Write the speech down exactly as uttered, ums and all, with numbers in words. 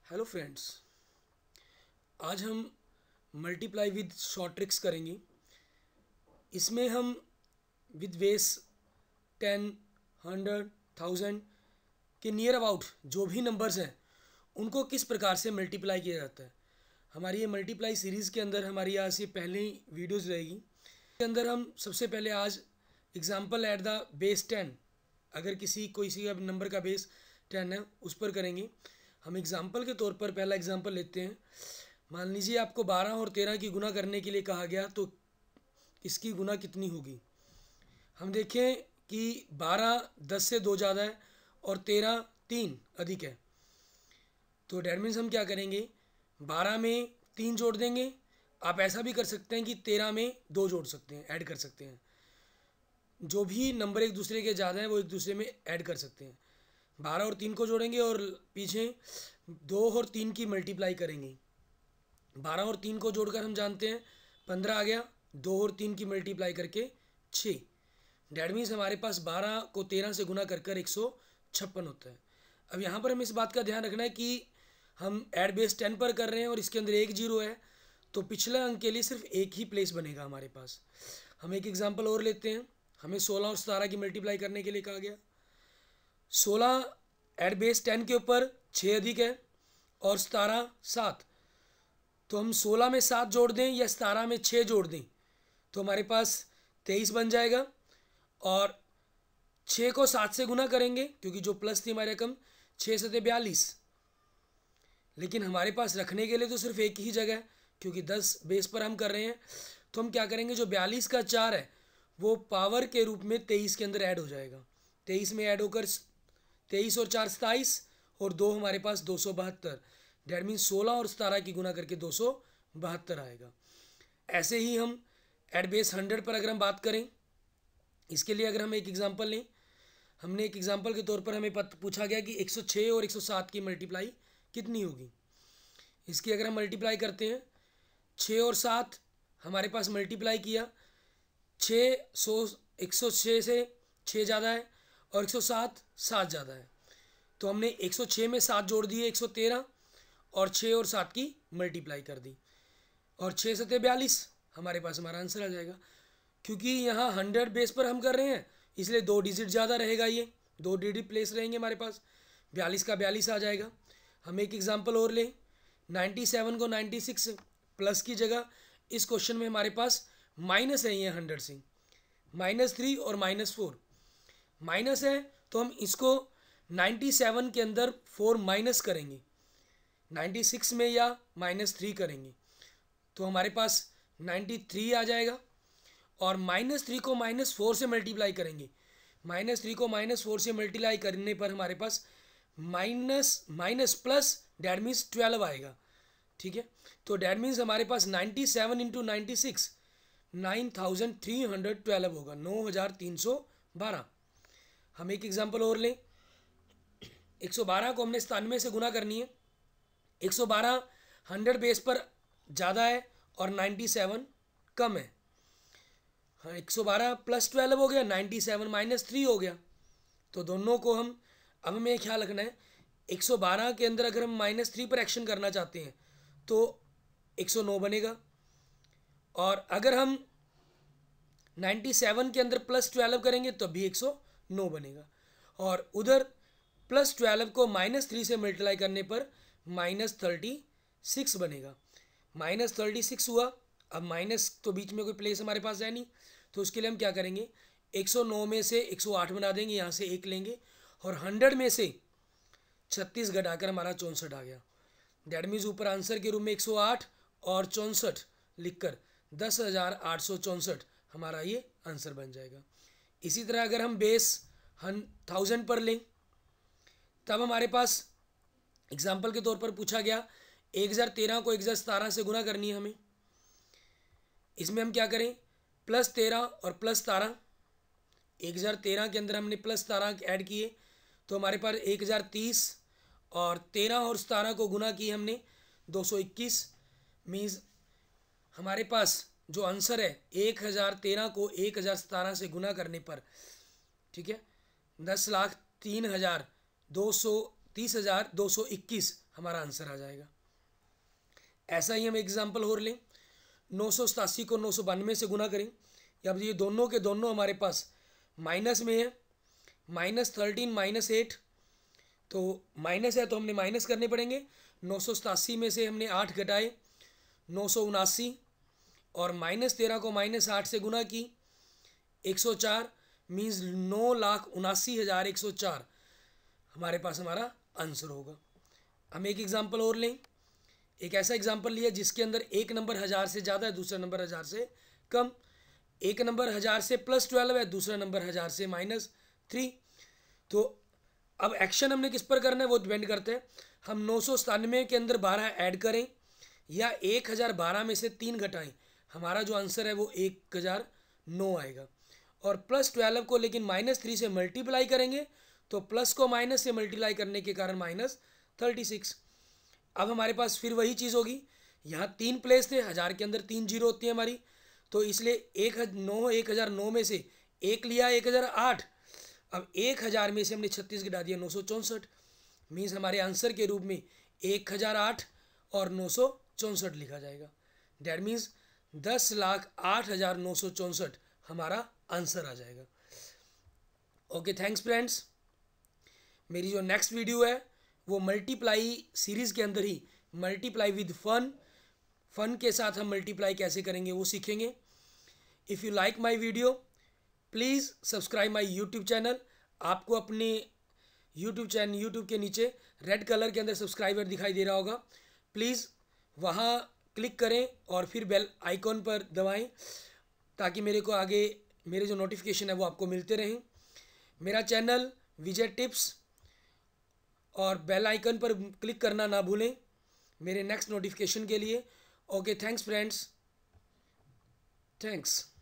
Hello friends, आज हम multiply with short tricks करेंगे। इसमें हम with base ten, hundred, thousand के नियर अबाउट जो भी नंबर्स हैं उनको किस प्रकार से मल्टीप्लाई किया जाता है। हमारी ये मल्टीप्लाई सीरीज़ के अंदर हमारी आज ये पहली वीडियोज़ रहेगी। इसके अंदर हम सबसे पहले आज example at the base ten, अगर किसी कोई सी नंबर का बेस टेन है उस पर करेंगे। हम एग्जाम्पल के तौर पर पहला एग्जाम्पल लेते हैं। मान लीजिए आपको बारह और तेरह की गुना करने के लिए कहा गया, तो इसकी गुना कितनी होगी। हम देखें कि बारह दस से दो ज़्यादा है और तेरह तीन अधिक है, तो डैट मीन्स हम क्या करेंगे, बारह में तीन जोड़ देंगे। आप ऐसा भी कर सकते हैं कि तेरह में दो जोड़ सकते हैं, ऐड कर सकते हैं। जो भी नंबर एक दूसरे के ज़्यादा हैं वो एक दूसरे में ऐड कर सकते हैं। बारह और तीन को जोड़ेंगे और पीछे दो और तीन की मल्टीप्लाई करेंगे। बारह और तीन को जोड़कर हम जानते हैं पंद्रह आ गया, दो और तीन की मल्टीप्लाई करके छः। डैट मीन्स हमारे पास बारह को तेरह से गुना कर कर एक सौ छप्पन होता है। अब यहाँ पर हमें इस बात का ध्यान रखना है कि हम एड बेस टेन पर कर रहे हैं और इसके अंदर एक जीरो है, तो पिछले अंक के लिए सिर्फ एक ही प्लेस बनेगा हमारे पास। हम एक एग्जाम्पल और लेते हैं। हमें सोलह और सतारह की मल्टीप्लाई करने के लिए कहा गया। सोलह एट बेस टेन के ऊपर छः अधिक है और सतारह सात, तो हम सोलह में सात जोड़ दें या सतारह में छः जोड़ दें तो हमारे पास तेईस बन जाएगा। और छः को सात से गुना करेंगे क्योंकि जो प्लस थी हमारी रकम, छः सते बयालीस। लेकिन हमारे पास रखने के लिए तो सिर्फ एक ही जगह है क्योंकि दस बेस पर हम कर रहे हैं, तो हम क्या करेंगे, जो बयालीस का चार है वो पावर के रूप में तेईस के अंदर ऐड हो जाएगा। तेईस में ऐड होकर तेईस और चार सताईस और दो हमारे पास दो सौ बहत्तर। डैट मीन्स सोलह और सतारह की गुना करके दो सौ बहत्तर आएगा। ऐसे ही हम एट बेस हंड्रेड पर अगर हम बात करें, इसके लिए अगर हम एक एग्जांपल लें, हमने एक एग्जांपल के तौर पर हमें पत पूछा गया कि एक सौ छः और एक सौ सात की मल्टीप्लाई कितनी होगी। इसकी अगर हम मल्टीप्लाई करते हैं, छः और सात हमारे पास मल्टीप्लाई किया, छः सौ एक सौ छः से छः ज़्यादा है और एक सौ सात सात ज़्यादा है, तो हमने एक सौ छः में सात जोड़ दिए एक सौ तेरह और छः और सात की मल्टीप्लाई कर दी और छः सते बयालीस हमारे पास हमारा आंसर आ जाएगा। क्योंकि यहाँ हंड्रेड बेस पर हम कर रहे हैं इसलिए दो डिजिट ज़्यादा रहेगा, ये दो डिजिट प्लेस रहेंगे हमारे पास, बयालीस का बयालीस आ जाएगा। हम एक एग्जाम्पल और लें, नाइन्टी सेवन को नाइन्टी सिक्स प्लस की जगह इस क्वेश्चन में हमारे पास माइनस है, ये हंड्रेड से माइनस थ्री और माइनस फोर माइनस है, तो हम इसको नाइन्टी सेवन के अंदर फोर माइनस करेंगे, नाइन्टी सिक्स में या माइनस थ्री करेंगे तो हमारे पास नाइन्टी थ्री आ जाएगा। और माइनस थ्री को माइनस फोर से मल्टीप्लाई करेंगे, माइनस थ्री को माइनस फोर से मल्टीप्लाई करने पर हमारे पास minus minus plus that means twelve आएगा। ठीक है, तो डैट मीन्स हमारे पास ninety seven into ninety six nine thousand three hundred twelve होगा, नौ हज़ार तीन सौ बारह। हम एक एग्जाम्पल और लें, एक सौ बारह को हमने सतानवे से गुना करनी है। एक सौ बारह हंड्रेड बेस पर ज़्यादा है और नाइन्टी सेवन कम है। हाँ, एक सौ बारह प्लस ट्वेल्व हो गया, नाइन्टी सेवन माइनस थ्री हो गया, तो दोनों को हम, अब हमें ख्याल रखना है एक सौ बारह के अंदर अगर हम माइनस थ्री पर एक्शन करना चाहते हैं तो एक सौ नौ बनेगा, और अगर हम नाइन्टी सेवन के अंदर प्लस ट्वेल्व करेंगे तो भी एक सौ नौ बनेगा, और उधर प्लस ट्वेल्व को माइनस थ्री से मल्टीप्लाई करने पर माइनस थर्टी सिक्स बनेगा। माइनस थर्टी सिक्स हुआ, अब माइनस तो बीच में कोई प्लेस हमारे पास है नहीं, तो उसके लिए हम क्या करेंगे, एक सौ नौ में से एक सौ आठ बना देंगे, यहाँ से एक लेंगे और हंड्रेड में से छत्तीस घटाकर हमारा चौंसठ आ गया। डैट मीन्स ऊपर आंसर के रूप में एक सौ आठ और चौंसठ लिखकर दस हज़ार आठ सौ चौंसठ हमारा ये आंसर बन जाएगा। इसी तरह अगर हम बेस हन थाउजेंड पर लें, तब हमारे पास एग्जाम्पल के तौर पर पूछा गया एक हज़ार तेरह को एक हज़ार सतारह से गुना करनी है हमें। इसमें हम क्या करें, प्लस तेरह और प्लस सतारह, एक हज़ार तेरह के अंदर हमने प्लस सतारह ऐड किए तो हमारे पास एक हज़ार तीस, और तेरह और सतारह को गुना किए हमने दो सौ इक्कीस। मीन्स हमारे पास जो आंसर है एक हज़ार तेरह को एक हज़ार सतारह से गुना करने पर, ठीक है, दस लाख तीन हज़ार दो सौ तीस हज़ार दो सौ इक्कीस हमारा आंसर आ जाएगा। ऐसा ही हम एग्जाम्पल और लें, नौ सौ सतासी को नौ सौ बानवे से गुना करें। अब ये दोनों के दोनों हमारे पास माइनस में है, माइनस थर्टीन माइनस एट, तो माइनस है तो हमने माइनस करने पड़ेंगे। नौ सौ सतासी में से हमने आठ घटाए, नौ सौ उनासी, और माइनस तेरह को माइनस आठ से गुना की, एक सौ चार, मीन्स नौ लाख उनासी हज़ार एक सौ चार हमारे पास हमारा आंसर होगा। हम एक एग्जांपल और लें, एक ऐसा एग्जांपल लिया जिसके अंदर एक नंबर हज़ार से ज़्यादा है, दूसरा नंबर हज़ार से कम। एक नंबर हज़ार से प्लस ट्वेल्व है, दूसरा नंबर हज़ार से माइनस थ्री। तो अब एक्शन हमने किस पर करना है वो डिपेंड करते हैं। हम नौ सौ सतानवे के अंदर बारह ऐड करें या एक हज़ार बारह में से तीन घटाएं, हमारा जो आंसर है वो एक हज़ार नौ आएगा। और प्लस ट्वेल्व को लेकिन माइनस थ्री से मल्टीप्लाई करेंगे तो प्लस को माइनस से मल्टीप्लाई करने के कारण माइनस थर्टी सिक्स। अब हमारे पास फिर वही चीज़ होगी, यहाँ तीन प्लेस थे, हज़ार के अंदर तीन जीरो होती है हमारी, तो इसलिए एक नौ एक हज़ार नौ में से एक लिया एक हज़ार आठ। अब एक हज़ार में से हमने छत्तीस घटा दिया, नौ सौ चौंसठ, मीन्स हमारे आंसर के रूप में एक हज़ार आठ और नौ सौ चौंसठ लिखा जाएगा। डैट मीन्स दस लाख आठ हज़ार नौ सौ चौंसठ हमारा आंसर आ जाएगा। Okay, thanks friends. मेरी जो नेक्स्ट वीडियो है वो मल्टीप्लाई सीरीज़ के अंदर ही मल्टीप्लाई विद फन, फन के साथ हम मल्टीप्लाई कैसे करेंगे वो सीखेंगे। If you like my video please subscribe my YouTube channel. आपको अपने यूट्यूब चैनल यूट्यूब के नीचे रेड कलर के अंदर सब्सक्राइबर दिखाई दे रहा होगा, प्लीज़ वहाँ क्लिक करें और फिर बेल आइकॉन पर दबाएं ताकि मेरे को आगे मेरे जो नोटिफिकेशन है वो आपको मिलते रहें। मेरा चैनल विजय टिप्स, और बेल आइकन पर क्लिक करना ना भूलें मेरे नेक्स्ट नोटिफिकेशन के लिए। Okay, thanks friends, thanks.